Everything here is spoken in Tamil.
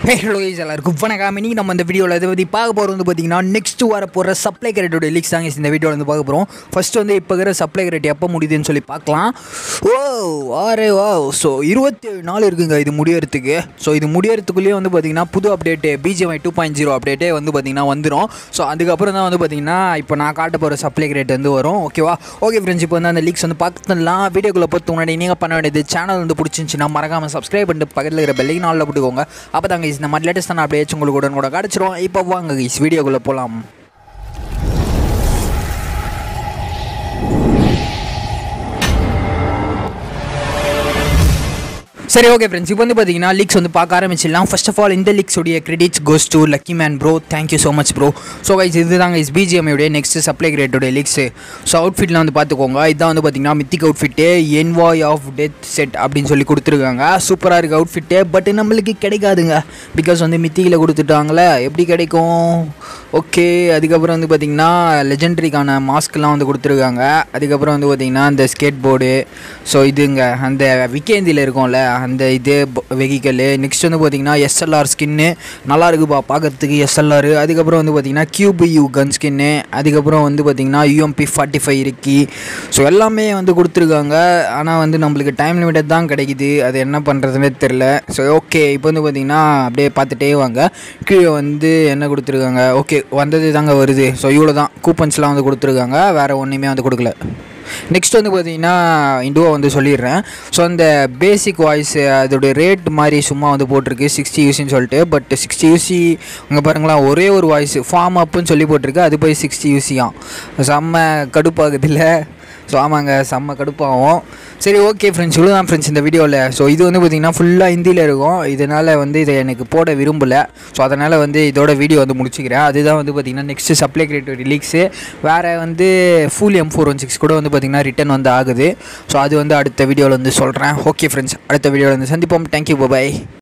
ஹலோ கைஸ் எல்லாருக்கும் வணக்கம். இன்னைக்கு நம்ம இந்த வீடியோவில் இதை பற்றி பார்க்க போகிறது வந்து பார்த்தீங்கன்னா நெக்ஸ்ட் வர போகிற சப்ளை கிரேட்டோட லீக்ஸ் தாங்க இந்த வீடியோவில் வந்து பார்க்க போகிறோம். ஃபஸ்ட்டு வந்து இப்போ இருக்கிற சப்ளை கிரேட் எப்போ முடியுதுன்னு சொல்லி பார்க்கலாம். ஸோ 27 நாள் இருக்குங்க இது முடியறதுக்கு. ஸோ இது முடியறதுக்குள்ளேயே வந்து பார்த்தீங்கன்னா புது அப்டேட்டு BGMI 2.0 அப்டேட்டே வந்து பார்த்தீங்கன்னா வந்துடும். ஸோ அதுக்கப்புறம் தான் வந்து பார்த்தீங்கன்னா இப்போ நான் காட்ட போகிற சப்ளை கிரேட் வந்து வரும். ஓகேவா? ஓகே ஃப்ரெண்ட்ஸ், இப்போ வந்து அந்த லீக்ஸ் வந்து பார்த்துலாம். வீடியோக்குள்ளே பார்த்து முன்னாடி நீங்கள் பண்ண வேண்டியது சேனல் வந்து பிடிச்சிருந்துச்சின்னா மறக்காமல் சப்ஸ்கிரைப் பண்ணிட்டு பக்கத்தில் இருக்கிற பெல்லைக்கு நாளில் போட்டுக்கோங்க. அப்போ தாங்க இந்த மாதிரி லேட்டஸ்ட்டான அப்டேட்ஸ் உங்களுக்கு உடனே கிடச்சிரும். இப்போ வாங்க கைஸ் வீடியோக்குள்ளே போகலாம். சரி, ஓகே ஃப்ரெண்ட்ஸ், இப்போ வந்து பார்த்தீங்கன்னா லீக்ஸ் வந்து பார்க்க ஆரம்பிச்சிடலாம். ஃபர்ஸ்ட் ஆஃப் ஆல் இந்த லீக்ஸோடைய credits goes to lucky man bro. Thank you so much bro. So guys இதுதாங்க BGMI உடைய நெக்ஸ்ட் சப்ளை கிரேட்டோடைய லீக்ஸு. ஸோ அவுட்ஃபிட்லாம் வந்து பார்த்துக்கோங்க. இதான் வந்து பார்த்தீங்கன்னா mythic outfit envoy of death set அப்படின்னு சொல்லி கொடுத்துருக்காங்க. சூப்பராக இருக்குது அவுட்ஃபிட்டு. பட் நம்மளுக்கு கிடைக்காதுங்க, பிகாஸ் வந்து மித்திக்கில் கொடுத்துட்டாங்களே, எப்படி கிடைக்கும்? ஓகே, அதுக்கப்புறம் வந்து பார்த்திங்கன்னா லெஜெண்டரிக்கான மாஸ்க்லாம் வந்து கொடுத்துருக்காங்க. அதுக்கப்புறம் வந்து பார்த்திங்கன்னா இந்த ஸ்கேட் போர்டு, ஸோ இதுங்க அந்த விக்கேந்தியில் இருக்கும்ல அந்த இது வெஹிக்கலு. நெக்ஸ்ட் வந்து பார்த்திங்கன்னா SLR ஸ்கின்னு நல்லா இருக்குப்பா பார்க்குறதுக்கு SLR. அதுக்கப்புறம் வந்து பார்த்திங்கன்னா QBU கன் ஸ்கின்னு. அதுக்கப்புறம் வந்து பார்த்திங்கன்னா UMP 45 இருக்கி. ஸோ எல்லாமே வந்து கொடுத்துருக்காங்க. ஆனால் வந்து நம்மளுக்கு டைம் லிமிட்டட் தான் கிடைக்குது, அது என்ன பண்ணுறதுனே தெரில. ஸோ ஓகே, இப்போ வந்து பார்த்திங்கன்னா அப்படியே பார்த்துட்டே வாங்க. கீழே வந்து என்ன கொடுத்துருக்காங்க? ஓகே, வந்தது தாங்க வருது. ஸோ இவ்வளோ தான் கூப்பன்ஸ்லாம் வந்து கொடுத்துருக்காங்க, வேறு ஒன்றுமே வந்து கொடுக்கல. நெக்ஸ்ட் வந்து பார்த்தீங்கன்னா இண்டுவா வந்து சொல்லிடுறேன். ஸோ அந்த பேசிக் வாய்ஸ் அதோடைய ரேட் மாதிரி சும்மா வந்து போட்டிருக்கு 60 UCன்னு சொல்லிட்டு. பட் 60 UC அங்கே பாருங்களா, ஒரே ஒரு வாய்ஸ் ஃபார்ம் அப்புன்னு சொல்லி போட்டிருக்கு, அது போய் 60 UCயாம். செம்ம கடுப்பாகுது இல்லை? ஸோ ஆமாங்க, செம்ம கடுப்பாகும். சரி, ஓகே ஃப்ரெண்ட்ஸ், இவ்வளோ தான் ஃப்ரெண்ட்ஸ் இந்த வீடியோவில். ஸோ இது வந்து பார்த்திங்கன்னா ஃபுல்லாக ஹிந்தியில் இருக்கும். இதனால் வந்து இதை எனக்கு போட விரும்பலை. ஸோ அதனால் வந்து இதோட வீடியோ வந்து முடிச்சுக்கிறேன். அதுதான் வந்து பார்த்திங்கன்னா நெக்ஸ்ட்டு சப்ளை கிரேட் ரிலீக்ஸு. வேறு வந்து ஃபுல் M416 கூட வந்து பார்த்திங்கன்னா ரிட்டன் வந்து ஆகுது. ஸோ அது வந்து அடுத்த வீடியோவில் வந்து சொல்கிறேன். ஓகே ஃப்ரெண்ட்ஸ், அடுத்த வீடியோவில் வந்து சந்திப்போம். தேங்க்யூ, பாய்.